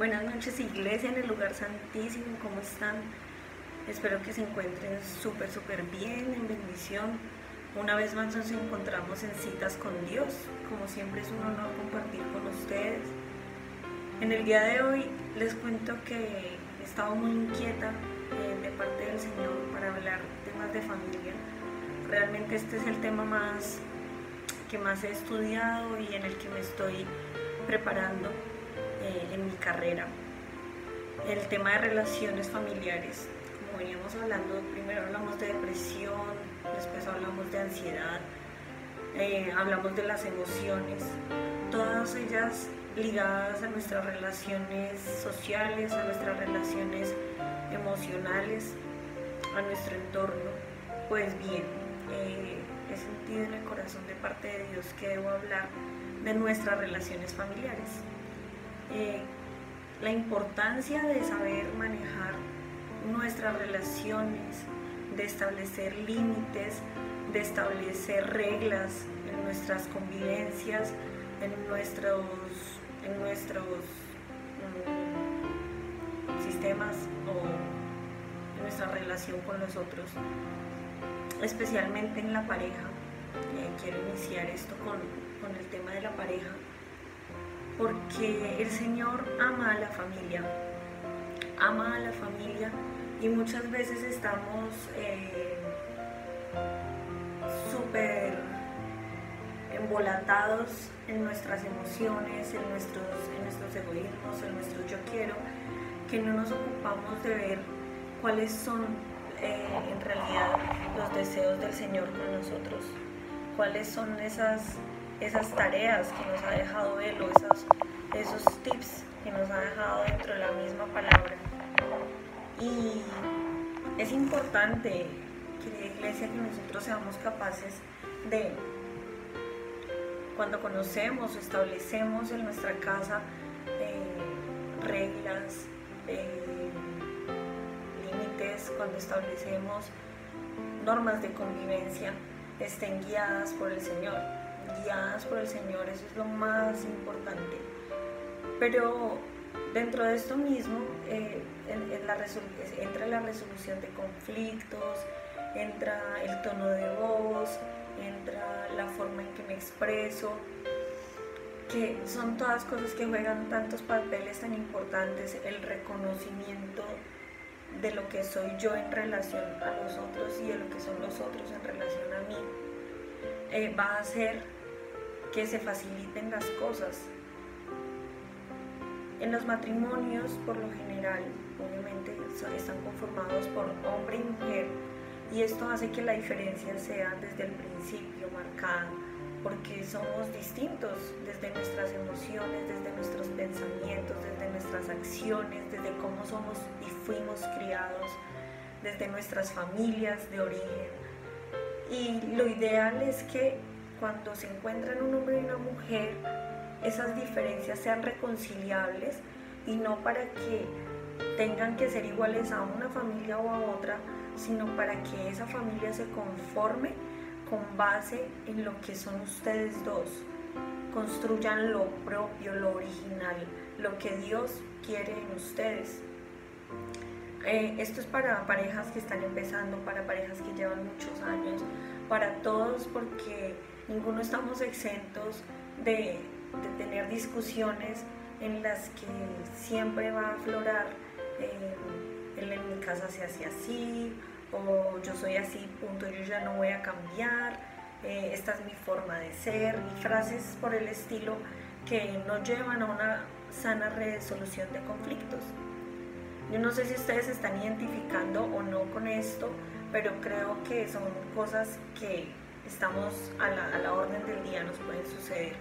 Buenas noches, iglesia, en el lugar santísimo, ¿cómo están? Espero que se encuentren súper bien, en bendición. Una vez más nos encontramos en citas con Dios. Como siempre es un honor compartir con ustedes. En el día de hoy les cuento que he estado muy inquieta de parte del Señor para hablar temas de familia. Realmente este es el tema que más he estudiado y en el que me estoy preparando en mi carrera. El tema de relaciones familiares, como veníamos hablando, primero hablamos de depresión, después hablamos de ansiedad, hablamos de las emociones, todas ellas ligadas a nuestras relaciones sociales, a nuestras relaciones emocionales, a nuestro entorno. Pues bien, he sentido en el corazón de parte de Dios que debo hablar de nuestras relaciones familiares. La importancia de saber manejar nuestras relaciones, de establecer límites, de establecer reglas en nuestras convivencias, en nuestros sistemas o en nuestra relación con los otros, especialmente en la pareja. Quiero iniciar esto con el tema de la pareja, porque el Señor ama a la familia y muchas veces estamos súper embolatados en nuestras emociones, en nuestros egoísmos, en nuestros yo quiero, que no nos ocupamos de ver cuáles son en realidad los deseos del Señor con nosotros, cuáles son esas tareas que nos ha dejado Él o esos tips que nos ha dejado dentro de la misma palabra. Y es importante, querida iglesia, que nosotros seamos capaces de, cuando conocemos o establecemos en nuestra casa reglas, límites, cuando establecemos normas de convivencia, estén guiadas por el Señor. Eso es lo más importante. Pero dentro de esto mismo entra la resolución de conflictos, entra el tono de voz, entra la forma en que me expreso, que son todas cosas que juegan tantos papeles tan importantes. El reconocimiento de lo que soy yo en relación a los otros y de lo que son los otros en relación a mí, va a hacer que se faciliten las cosas. En los matrimonios, por lo general, obviamente están conformados por hombre y mujer, y esto hace que la diferencia sea desde el principio marcada, porque somos distintos desde nuestras emociones, desde nuestros pensamientos, desde nuestras acciones, desde cómo somos y fuimos criados, desde nuestras familias de origen. Y lo ideal es que cuando se encuentran un hombre y una mujer, esas diferencias sean reconciliables, y no para que tengan que ser iguales a una familia o a otra, sino para que esa familia se conforme con base en lo que son ustedes dos. Construyan lo propio, lo original, lo que Dios quiere en ustedes. Esto es para parejas que están empezando, para parejas que llevan muchos años, para todos, porque ninguno estamos exentos de tener discusiones en las que siempre va a aflorar él en mi casa se hace así, o yo soy así, punto, yo ya no voy a cambiar, esta es mi forma de ser, y frases por el estilo que no llevan a una sana resolución de conflictos. Yo no sé si ustedes se están identificando o no con esto, pero creo que son cosas que estamos a la orden del día, nos pueden suceder.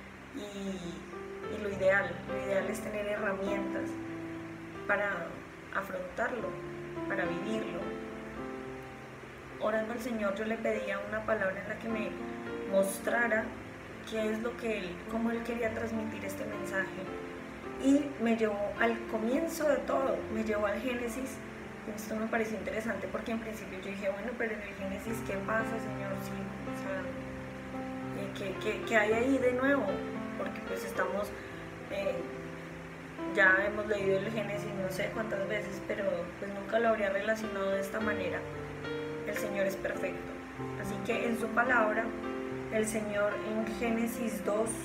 Y lo ideal es tener herramientas para afrontarlo, para vivirlo. Orando al Señor, yo le pedía una palabra en la que me mostrara qué es lo que cómo Él quería transmitir este mensaje. Y me llevó al comienzo de todo, me llevó al Génesis. Esto me pareció interesante porque en principio yo dije, bueno, pero en el Génesis, ¿qué pasa, Señor? Sí, o sea, ¿qué hay ahí de nuevo? Porque pues estamos ya hemos leído el Génesis no sé cuántas veces, pero pues nunca lo habría relacionado de esta manera. El Señor es perfecto. Así que en su palabra, el Señor en Génesis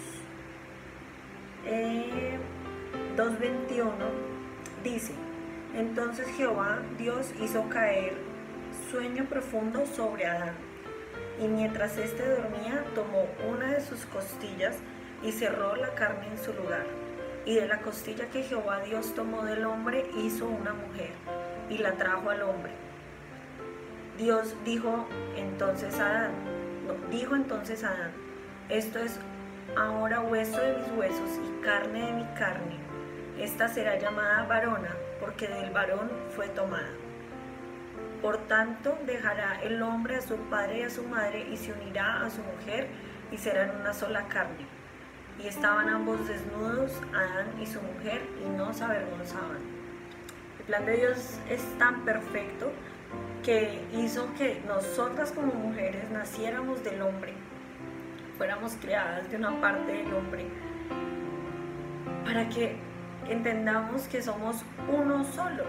2:21 dice: entonces Jehová Dios hizo caer sueño profundo sobre Adán, y mientras éste dormía, tomó una de sus costillas y cerró la carne en su lugar. Y de la costilla que Jehová Dios tomó del hombre, hizo una mujer, y la trajo al hombre. Dios dijo entonces a Adán, esto es ahora hueso de mis huesos y carne de mi carne. Esta será llamada varona, porque del varón fue tomada. Por tanto, dejará el hombre a su padre y a su madre, y se unirá a su mujer, y serán una sola carne. Y estaban ambos desnudos, Adán y su mujer, y no se avergonzaban. El plan de Dios es tan perfecto que hizo que nosotras como mujeres naciéramos del hombre, fuéramos creadas de una parte del hombre, para que entendamos que somos uno solo,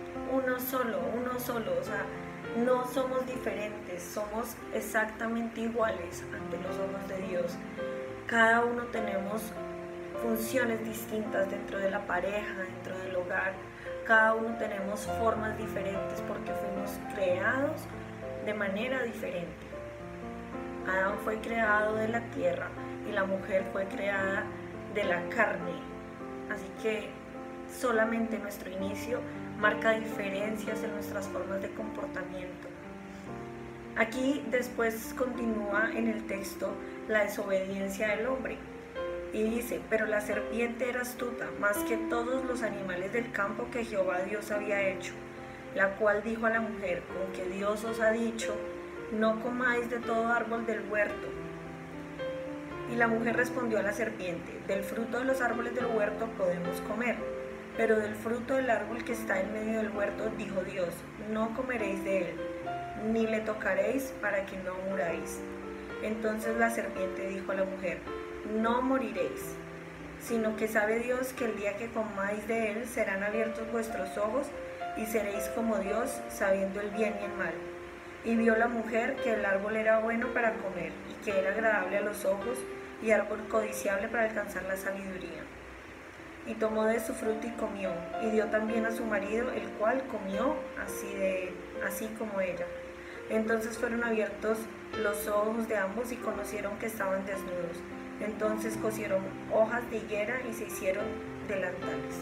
o sea, no somos diferentes, somos exactamente iguales ante los ojos de Dios. Cada uno tenemos funciones distintas dentro de la pareja, dentro del hogar. Cada uno tenemos formas diferentes porque fuimos creados de manera diferente. Adán fue creado de la tierra y la mujer fue creada de la carne. Así que solamente nuestro inicio marca diferencias en nuestras formas de comportamiento. Aquí después continúa en el texto la desobediencia del hombre y dice: pero la serpiente era astuta más que todos los animales del campo que Jehová Dios había hecho, la cual dijo a la mujer: con que Dios os ha dicho, no comáis de todo árbol del huerto. Y la mujer respondió a la serpiente: del fruto de los árboles del huerto podemos comer, pero del fruto del árbol que está en medio del huerto, dijo Dios, no comeréis de él, ni le tocaréis para que no muráis. Entonces la serpiente dijo a la mujer: no moriréis, sino que sabe Dios que el día que comáis de él serán abiertos vuestros ojos y seréis como Dios, sabiendo el bien y el mal. Y vio la mujer que el árbol era bueno para comer y que era agradable a los ojos y árbol codiciable para alcanzar la sabiduría. Y tomó de su fruto y comió, y dio también a su marido, el cual comió así como ella. Entonces fueron abiertos los ojos de ambos y conocieron que estaban desnudos. Entonces cosieron hojas de higuera y se hicieron delantales.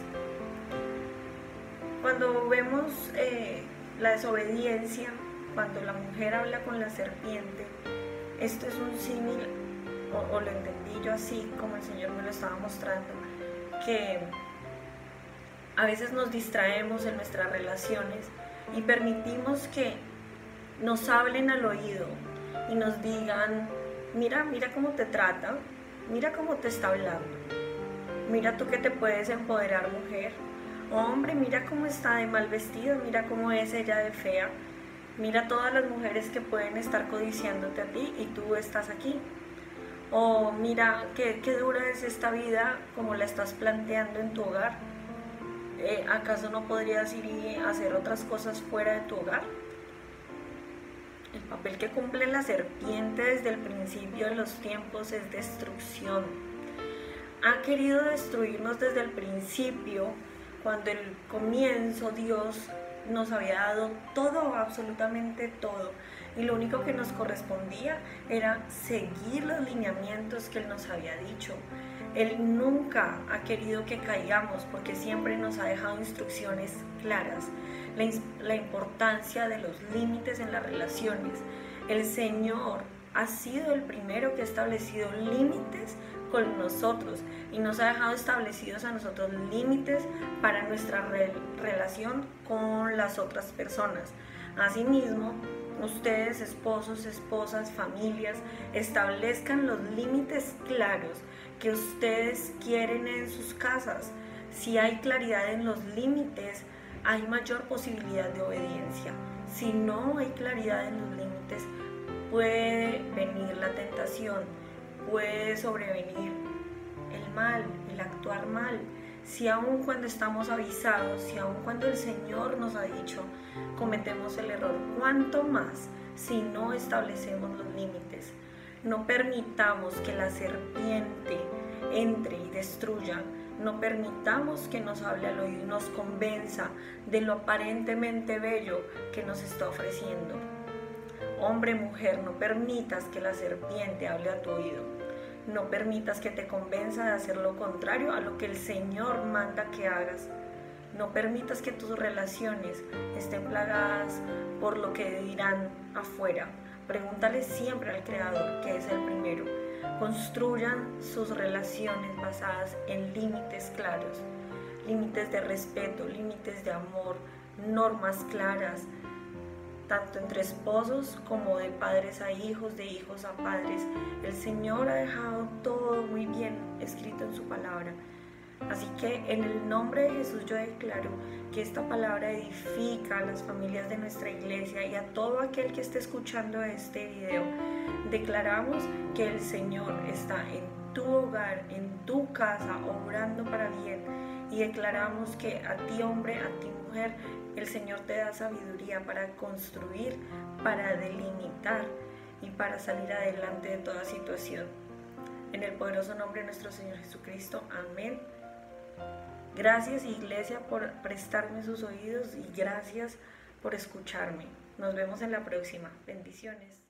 Cuando vemos la desobediencia, cuando la mujer habla con la serpiente, esto es un símil, o lo entendí yo así como el Señor me lo estaba mostrando, que a veces nos distraemos en nuestras relaciones y permitimos que nos hablen al oído y nos digan: mira cómo te trata, mira cómo te está hablando, mira tú que te puedes empoderar, mujer. Hombre, mira cómo está de mal vestido, mira cómo es ella de fea, mira todas las mujeres que pueden estar codiciándote a ti y tú estás aquí. O mira qué dura es esta vida como la estás planteando en tu hogar. ¿Acaso no podrías ir y hacer otras cosas fuera de tu hogar? El papel que cumple la serpiente desde el principio de los tiempos es destrucción. Ha querido destruirnos desde el principio, cuando el comienzo Dios nos había dado todo, absolutamente todo, y lo único que nos correspondía era seguir los lineamientos que Él nos había dicho. Él nunca ha querido que caigamos porque siempre nos ha dejado instrucciones claras, la importancia de los límites en las relaciones. El Señor ha sido el primero que ha establecido límites con nosotros y nos ha dejado establecidos a nosotros límites para nuestra relación con las otras personas. Asimismo, ustedes, esposos, esposas, familias, establezcan los límites claros que ustedes quieren en sus casas. Si hay claridad en los límites, hay mayor posibilidad de obediencia. Si no hay claridad en los límites, puede venir la tentación, puede sobrevenir el mal, el actuar mal. Si aun cuando estamos avisados, si aun cuando el Señor nos ha dicho, cometemos el error, ¿cuánto más si no establecemos los límites? No permitamos que la serpiente entre y destruya. No permitamos que nos hable al oído y nos convenza de lo aparentemente bello que nos está ofreciendo. Hombre, mujer, no permitas que la serpiente hable a tu oído. No permitas que te convenza de hacer lo contrario a lo que el Señor manda que hagas. No permitas que tus relaciones estén plagadas por lo que dirán afuera. Pregúntale siempre al Creador, que es el primero. Construyan sus relaciones basadas en límites claros, límites de respeto, límites de amor, normas claras, tanto entre esposos como de padres a hijos, de hijos a padres. El Señor ha dejado todo muy bien escrito en su palabra. Así que en el nombre de Jesús yo declaro que esta palabra edifica a las familias de nuestra iglesia y a todo aquel que esté escuchando este video. Declaramos que el Señor está en tu hogar, en tu casa, obrando para bien. Y declaramos que a ti, hombre, a ti, mujer, el Señor te da sabiduría para construir, para delimitar y para salir adelante de toda situación. En el poderoso nombre de nuestro Señor Jesucristo. Amén. Gracias, iglesia, por prestarme sus oídos y gracias por escucharme. Nos vemos en la próxima. Bendiciones.